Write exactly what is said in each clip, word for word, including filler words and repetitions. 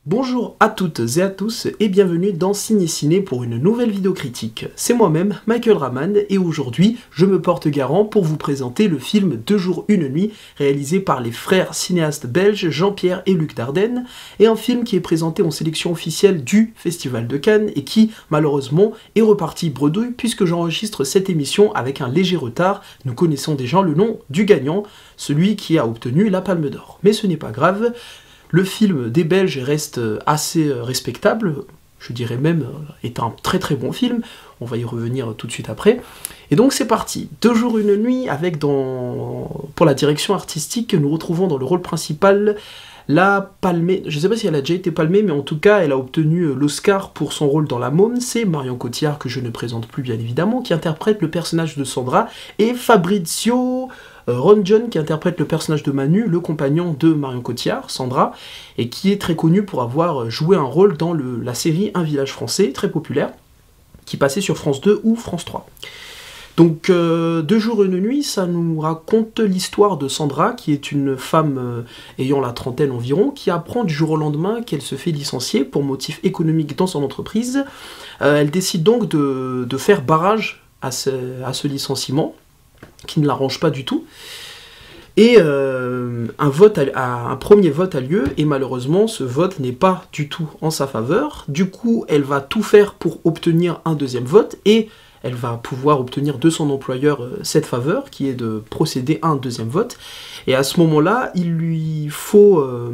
Bonjour à toutes et à tous et bienvenue dans Ciné Ciné pour une nouvelle vidéo critique. C'est moi-même, Michael Raman, et aujourd'hui je me porte garant pour vous présenter le film Deux jours une nuit réalisé par les frères cinéastes belges Jean-Pierre et Luc Dardenne, et un film qui est présenté en sélection officielle du Festival de Cannes et qui malheureusement est reparti bredouille puisque j'enregistre cette émission avec un léger retard. Nous connaissons déjà le nom du gagnant, celui qui a obtenu la Palme d'Or. Mais ce n'est pas grave. Le film des Belges reste assez respectable, je dirais même est un très très bon film, on va y revenir tout de suite après. Et donc c'est parti, Deux jours une nuit, avec dans... pour la direction artistique, nous retrouvons dans le rôle principal la palmée, je ne sais pas si elle a déjà été palmée, mais en tout cas elle a obtenu l'Oscar pour son rôle dans La Môme. C'est Marion Cotillard, que je ne présente plus bien évidemment, qui interprète le personnage de Sandra, et Fabrizio Ron John qui interprète le personnage de Manu, le compagnon de Marion Cotillard, Sandra, et qui est très connu pour avoir joué un rôle dans le, la série Un village français, très populaire, qui passait sur France deux ou France trois. Donc, euh, Deux jours une nuit, ça nous raconte l'histoire de Sandra, qui est une femme euh, ayant la trentaine environ, qui apprend du jour au lendemain qu'elle se fait licencier pour motif économique dans son entreprise. Euh, elle décide donc de, de faire barrage à ce, à ce licenciement, qui ne l'arrange pas du tout. Et euh, un, vote a, un premier vote a lieu, et malheureusement, ce vote n'est pas du tout en sa faveur. Du coup, elle va tout faire pour obtenir un deuxième vote, et elle va pouvoir obtenir de son employeur euh, cette faveur, qui est de procéder à un deuxième vote. Et à ce moment-là, il lui faut... Euh,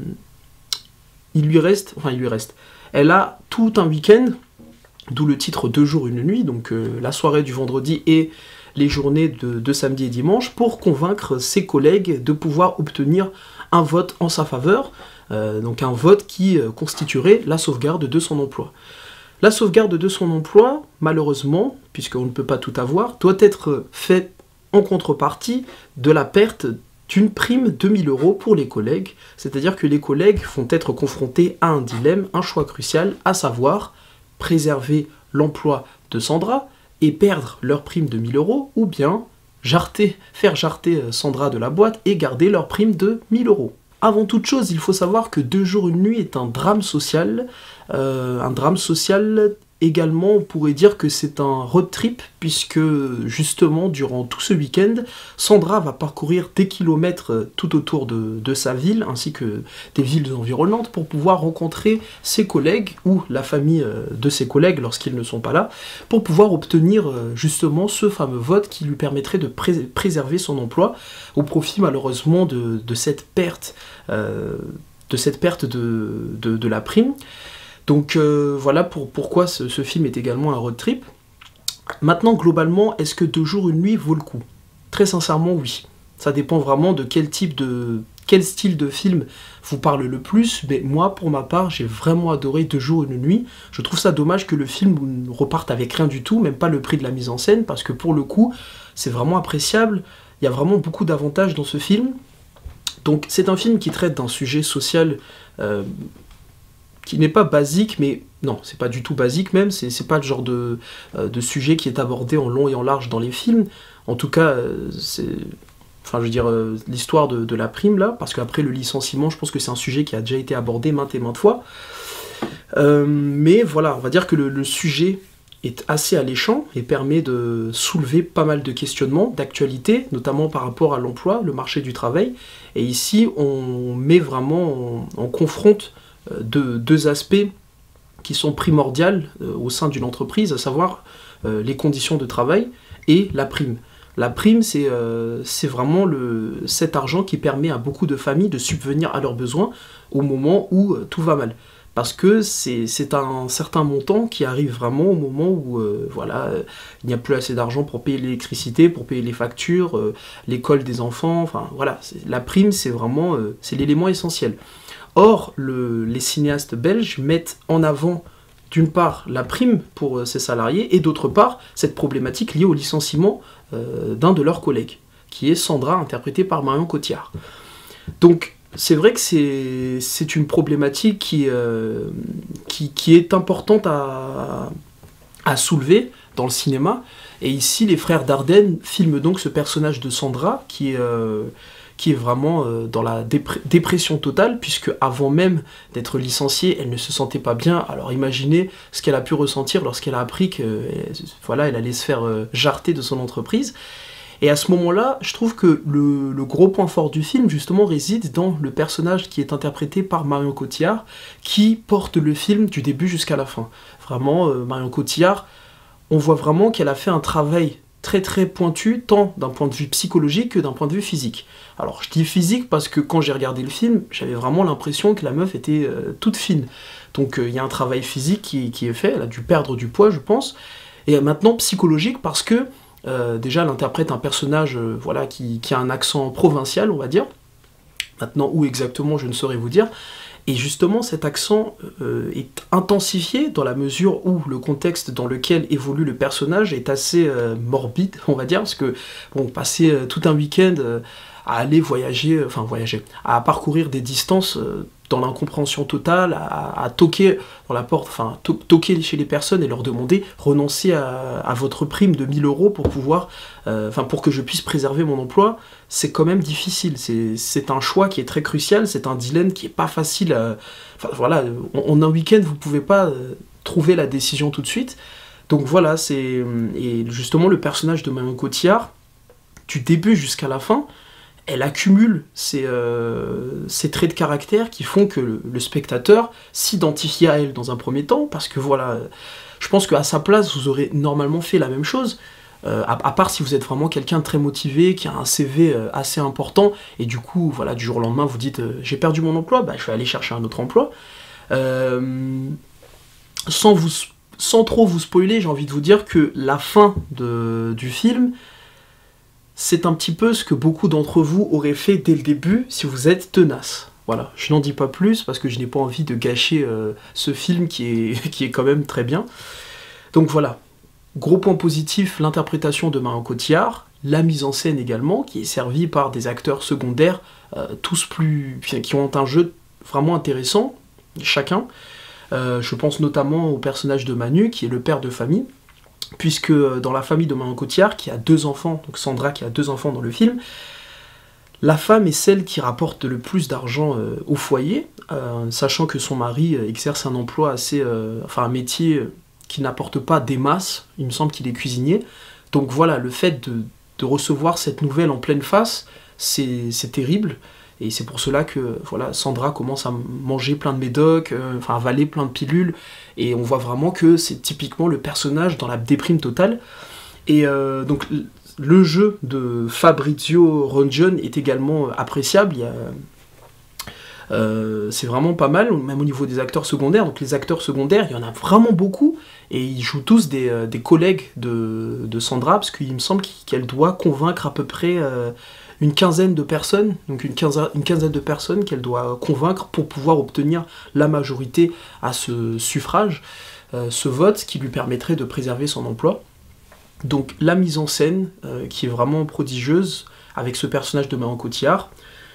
il lui reste... Enfin, il lui reste... Elle a tout un week-end, d'où le titre Deux jours une nuit, donc euh, la soirée du vendredi et les journées de, de samedi et dimanche, pour convaincre ses collègues de pouvoir obtenir un vote en sa faveur, euh, donc un vote qui euh, constituerait la sauvegarde de son emploi. La sauvegarde de son emploi, malheureusement, puisqu'on ne peut pas tout avoir, doit être faite en contrepartie de la perte d'une prime de mille euros pour les collègues, c'est-à-dire que les collègues vont être confrontés à un dilemme, un choix crucial, à savoir préserver l'emploi de Sandra et perdre leur prime de mille euros, ou bien jarter, faire jarter Sandra de la boîte et garder leur prime de mille euros. Avant toute chose, il faut savoir que Deux jours une nuit est un drame social, euh, un drame social également, on pourrait dire que c'est un road trip, puisque justement, durant tout ce week-end, Sandra va parcourir des kilomètres tout autour de, de sa ville, ainsi que des villes environnantes, pour pouvoir rencontrer ses collègues, ou la famille de ses collègues lorsqu'ils ne sont pas là, pour pouvoir obtenir justement ce fameux vote qui lui permettrait de pré préserver son emploi, au profit malheureusement de, de cette perte, euh, de, cette perte de, de, de la prime. Donc euh, voilà pour, pourquoi ce, ce film est également un road trip. Maintenant, globalement, est-ce que Deux jours une nuit vaut le coup? Très sincèrement, oui. Ça dépend vraiment de quel type de... quel style de film vous parle le plus, mais moi, pour ma part, j'ai vraiment adoré Deux jours une nuit. Je trouve ça dommage que le film reparte avec rien du tout, même pas le prix de la mise en scène, parce que pour le coup, c'est vraiment appréciable. Il y a vraiment beaucoup d'avantages dans ce film. Donc c'est un film qui traite d'un sujet social... Euh, qui n'est pas basique, mais non, c'est pas du tout basique même, c'est pas le genre de, euh, de sujet qui est abordé en long et en large dans les films. En tout cas, euh, c'est... Enfin, je veux dire, euh, l'histoire de, de la prime, là, parce qu'après le licenciement, je pense que c'est un sujet qui a déjà été abordé maintes et maintes fois. Euh, mais voilà, on va dire que le, le sujet est assez alléchant et permet de soulever pas mal de questionnements d'actualité, notamment par rapport à l'emploi, le marché du travail. Et ici, on met vraiment, on, on confronte De, deux aspects qui sont primordiaux euh, au sein d'une entreprise, à savoir euh, les conditions de travail et la prime. La prime, c'est euh, c'est vraiment le, cet argent qui permet à beaucoup de familles de subvenir à leurs besoins au moment où euh, tout va mal. Parce que c'est un certain montant qui arrive vraiment au moment où euh, voilà, euh, il n'y a plus assez d'argent pour payer l'électricité, pour payer les factures, euh, l'école des enfants, enfin voilà. La prime, c'est vraiment euh, c'est l'élément essentiel. Or, le, les cinéastes belges mettent en avant, d'une part, la prime pour euh, ces salariés, et d'autre part, cette problématique liée au licenciement euh, d'un de leurs collègues, qui est Sandra, interprétée par Marion Cotillard. Donc, c'est vrai que c'est une problématique qui, euh, qui, qui est importante à, à soulever dans le cinéma, et ici, les frères Dardenne filment donc ce personnage de Sandra, qui est... Euh, qui est vraiment euh, dans la dépr dépression totale, puisque avant même d'être licenciée, elle ne se sentait pas bien. Alors imaginez ce qu'elle a pu ressentir lorsqu'elle a appris que euh, voilà, elle allait se faire euh, jarter de son entreprise. Et à ce moment-là, je trouve que le, le gros point fort du film, justement, réside dans le personnage qui est interprété par Marion Cotillard, qui porte le film du début jusqu'à la fin. Vraiment, euh, Marion Cotillard, on voit vraiment qu'elle a fait un travail très très pointu, tant d'un point de vue psychologique que d'un point de vue physique. Alors, je dis physique parce que quand j'ai regardé le film, j'avais vraiment l'impression que la meuf était euh, toute fine. Donc, il euh, y a un travail physique qui, qui est fait, elle a dû perdre du poids, je pense. Et maintenant, psychologique parce que Euh, déjà, elle interprète un personnage euh, voilà, qui, qui a un accent provincial, on va dire. Maintenant, où exactement, je ne saurais vous dire. Et justement, cet accent euh, est intensifié dans la mesure où le contexte dans lequel évolue le personnage est assez euh, morbide, on va dire, parce que, bon, passer euh, tout un week-end euh, à aller voyager, enfin voyager, à parcourir des distances euh, dans l'incompréhension totale, à, à toquer dans la porte, enfin to toquer chez les personnes et leur demander renoncer à, à votre prime de mille euros pour pouvoir, euh, enfin pour que je puisse préserver mon emploi, c'est quand même difficile. C'est un choix qui est très crucial, c'est un dilemme qui est pas facile. À, enfin voilà, en, en un week-end vous pouvez pas euh, trouver la décision tout de suite. Donc voilà, c'est et justement le personnage de Marion Cotillard, du début jusqu'à la fin, elle accumule ces, euh, ces traits de caractère qui font que le, le spectateur s'identifie à elle dans un premier temps, parce que voilà, je pense qu'à sa place, vous aurez normalement fait la même chose, euh, à, à part si vous êtes vraiment quelqu'un de très motivé, qui a un C V euh, assez important, et du coup, voilà, du jour au lendemain, vous dites euh, « j'ai perdu mon emploi, bah, je vais aller chercher un autre emploi euh, ». Sans, vous, sans trop vous spoiler, j'ai envie de vous dire que la fin de, du film, c'est un petit peu ce que beaucoup d'entre vous auraient fait dès le début si vous êtes tenace. Voilà, je n'en dis pas plus parce que je n'ai pas envie de gâcher euh, ce film qui est, qui est quand même très bien. Donc voilà, gros point positif, l'interprétation de Marion Cotillard, la mise en scène également, qui est servie par des acteurs secondaires, euh, tous plus, qui ont un jeu vraiment intéressant, chacun. Euh, je pense notamment au personnage de Manu, qui est le père de famille, puisque dans la famille de Marion Cotillard, qui a deux enfants, donc Sandra qui a deux enfants dans le film, la femme est celle qui rapporte le plus d'argent euh, au foyer, euh, sachant que son mari euh, exerce un emploi assez, euh, enfin un métier qui n'apporte pas des masses, il me semble qu'il est cuisinier. Donc voilà, le fait de, de recevoir cette nouvelle en pleine face, c'est terrible. Et c'est pour cela que voilà, Sandra commence à manger plein de médocs, euh, enfin avaler plein de pilules, et on voit vraiment que c'est typiquement le personnage dans la déprime totale. Et euh, donc le jeu de Fabrizio Rongione est également appréciable, il y a... Euh, c'est vraiment pas mal, même au niveau des acteurs secondaires. Donc les acteurs secondaires, il y en a vraiment beaucoup, et ils jouent tous des, euh, des collègues de, de Sandra, parce qu'il me semble qu'elle doit convaincre à peu près... Euh, une quinzaine de personnes, donc une quinzaine, une quinzaine de personnes qu'elle doit convaincre pour pouvoir obtenir la majorité à ce suffrage, euh, ce vote qui lui permettrait de préserver son emploi. Donc la mise en scène euh, qui est vraiment prodigieuse avec ce personnage de Marion Cotillard.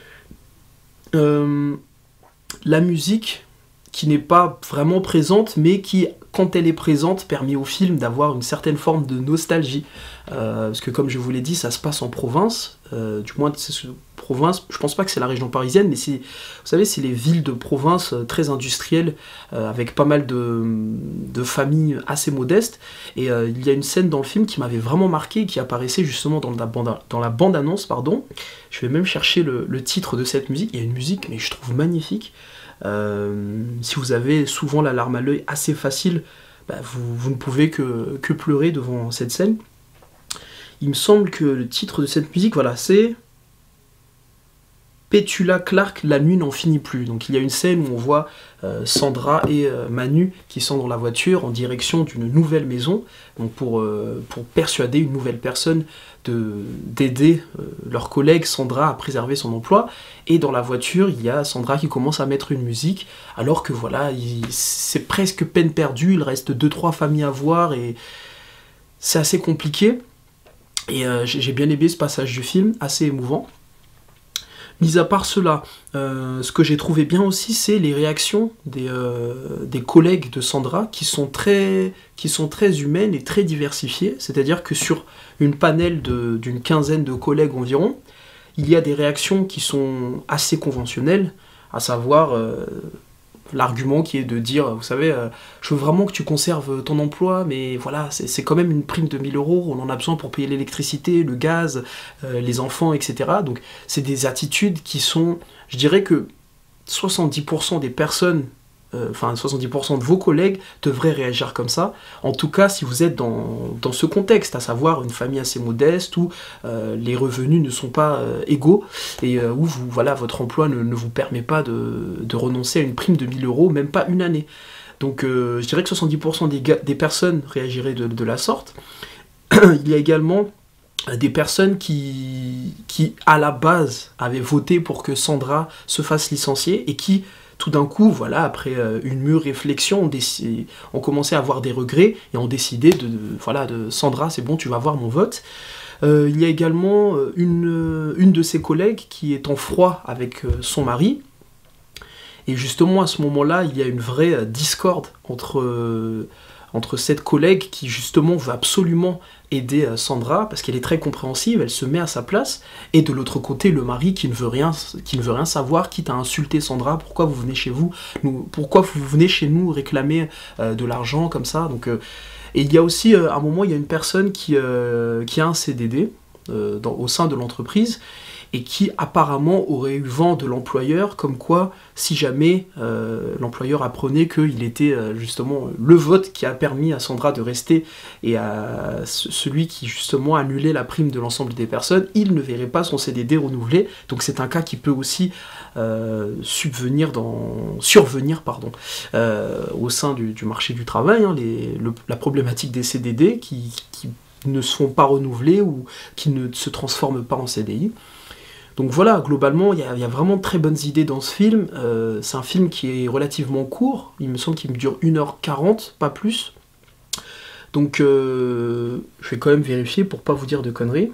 Euh, la musique qui n'est pas vraiment présente, mais qui, quand elle est présente, permet au film d'avoir une certaine forme de nostalgie. Euh, parce que comme je vous l'ai dit, ça se passe en province, euh, du moins c'est ce, province, je pense pas que c'est la région parisienne, mais c'est, vous savez, c'est les villes de province euh, très industrielles, euh, avec pas mal de, de familles assez modestes, et euh, il y a une scène dans le film qui m'avait vraiment marqué, qui apparaissait justement dans la bande, dans la bande-annonce, pardon. Je vais même chercher le, le titre de cette musique, il y a une musique, mais je trouve magnifique. Euh, si vous avez souvent la larme à l'œil assez facile, bah vous, vous ne pouvez que, que pleurer devant cette scène. Il me semble que le titre de cette musique, voilà, c'est Petula Clark, la nuit n'en finit plus. Donc il y a une scène où on voit euh, Sandra et euh, Manu qui sont dans la voiture en direction d'une nouvelle maison, donc pour, euh, pour persuader une nouvelle personne d'aider euh, leur collègue Sandra à préserver son emploi. Et dans la voiture, il y a Sandra qui commence à mettre une musique, alors que voilà, c'est presque peine perdue, il reste deux trois familles à voir, et c'est assez compliqué. Et euh, j'ai bien aimé ce passage du film, assez émouvant. Mis à part cela, euh, ce que j'ai trouvé bien aussi, c'est les réactions des, euh, des collègues de Sandra qui sont, très, qui sont très humaines et très diversifiées. C'est-à-dire que sur une panel d'une quinzaine de collègues environ, il y a des réactions qui sont assez conventionnelles, à savoir euh, l'argument qui est de dire, vous savez, euh, je veux vraiment que tu conserves ton emploi, mais voilà, c'est quand même une prime de mille euros, on en a besoin pour payer l'électricité, le gaz, euh, les enfants, et cetera. Donc c'est des attitudes qui sont, je dirais que soixante-dix pour cent des personnes, euh, enfin soixante-dix pour cent de vos collègues devraient réagir comme ça, en tout cas si vous êtes dans, dans ce contexte, à savoir une famille assez modeste, où euh, les revenus ne sont pas euh, égaux, et euh, où vous, voilà, votre emploi ne, ne vous permet pas de, de renoncer à une prime de mille euros, même pas une année. Donc euh, je dirais que soixante-dix pour cent des, des personnes réagiraient de, de la sorte. Il y a également des personnes qui, qui, à la base, avaient voté pour que Sandra se fasse licencier, et qui, tout d'un coup, voilà, après euh, une mûre réflexion, ont, décidé, ont commencé à avoir des regrets, et ont décidé de, de voilà, de Sandra, c'est bon, tu vas avoir mon vote. Euh, il y a également une, une de ses collègues qui est en froid avec euh, son mari, et justement, à ce moment-là, il y a une vraie euh, discorde entre... Euh, entre cette collègue qui justement veut absolument aider Sandra parce qu'elle est très compréhensive, elle se met à sa place, et de l'autre côté le mari qui ne veut rien, qui ne veut rien savoir, quitte à insulter Sandra, pourquoi vous venez chez vous, nous, pourquoi vous venez chez nous réclamer euh, de l'argent comme ça. Donc, euh, et il y a aussi euh, à un moment il y a une personne qui, euh, qui a un C D D euh, dans, au sein de l'entreprise, et qui apparemment aurait eu vent de l'employeur, comme quoi, si jamais euh, l'employeur apprenait qu'il était euh, justement le vote qui a permis à Sandra de rester, et à celui qui justement annulait la prime de l'ensemble des personnes, il ne verrait pas son C D D renouvelé. Donc c'est un cas qui peut aussi euh, subvenir dans, survenir pardon, euh, au sein du, du marché du travail, hein, les, le, la problématique des C D D qui, qui ne se font pas renouveler ou qui ne se transforment pas en C D I. Donc voilà, globalement, il y, y a vraiment de très bonnes idées dans ce film. Euh, c'est un film qui est relativement court, il me semble qu'il me dure une heure quarante, pas plus. Donc euh, je vais quand même vérifier pour pas vous dire de conneries.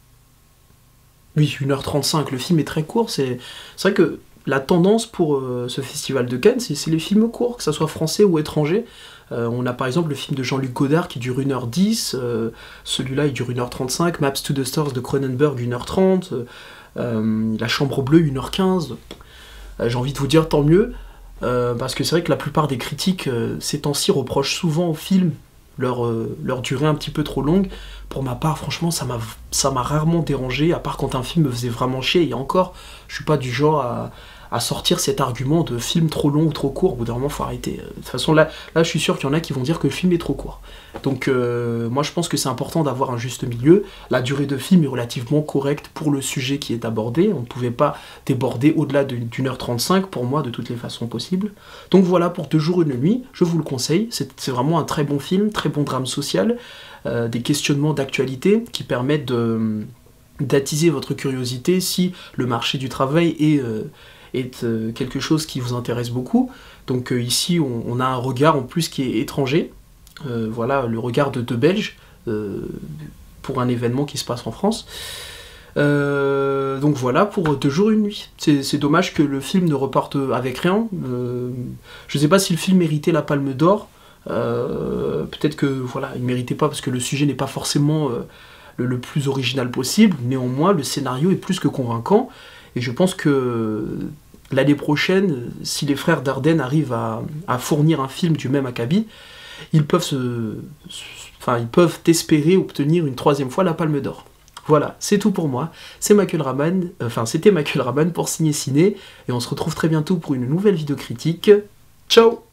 Oui, une heure trente-cinq, le film est très court. C'est vrai que la tendance pour euh, ce festival de Cannes, c'est les films courts, que ce soit français ou étranger. Euh, on a par exemple le film de Jean-Luc Godard qui dure une heure dix, euh, celui-là il dure une heure trente-cinq, Maps to the Stars de Cronenberg une heure trente, euh, Euh, La Chambre Bleue une heure quinze. Euh, j'ai envie de vous dire tant mieux, euh, parce que c'est vrai que la plupart des critiques euh, ces temps-ci reprochent souvent aux films leur, euh, leur durée un petit peu trop longue. Pour ma part, franchement, ça m'a ça m'a rarement dérangé, à part quand un film me faisait vraiment chier, et encore, je suis pas du genre à, à sortir cet argument de film trop long ou trop court. Au bout d'un moment, faut arrêter. De toute façon, là, là je suis sûr qu'il y en a qui vont dire que le film est trop court. Donc euh, moi je pense que c'est important d'avoir un juste milieu. La durée de film est relativement correcte pour le sujet qui est abordé. On ne pouvait pas déborder au-delà d'une heure trente-cinq pour moi de toutes les façons possibles. Donc voilà, pour Deux jours une nuit, je vous le conseille. C'est vraiment un très bon film, très bon drame social, euh, des questionnements d'actualité qui permettent de, d'attiser votre curiosité si le marché du travail est, euh, est euh, quelque chose qui vous intéresse beaucoup. Donc euh, ici on, on a un regard en plus qui est étranger. Euh, voilà, le regard de deux Belges euh, pour un événement qui se passe en France. Euh, donc voilà, pour Deux jours une nuit. C'est dommage que le film ne reparte avec rien. Euh, je ne sais pas si le film méritait la Palme d'Or. Euh, Peut-être que voilà, il ne méritait pas parce que le sujet n'est pas forcément euh, le, le plus original possible. Néanmoins, le scénario est plus que convaincant. Et je pense que l'année prochaine, si les frères Dardenne arrivent à, à fournir un film du même acabit, ils peuvent se, enfin, ils peuvent espérer obtenir une troisième fois la Palme d'Or. Voilà, c'est tout pour moi. C'est Michael Raman, enfin c'était Michael Raman pour Ciné Ciné, et on se retrouve très bientôt pour une nouvelle vidéo critique. Ciao!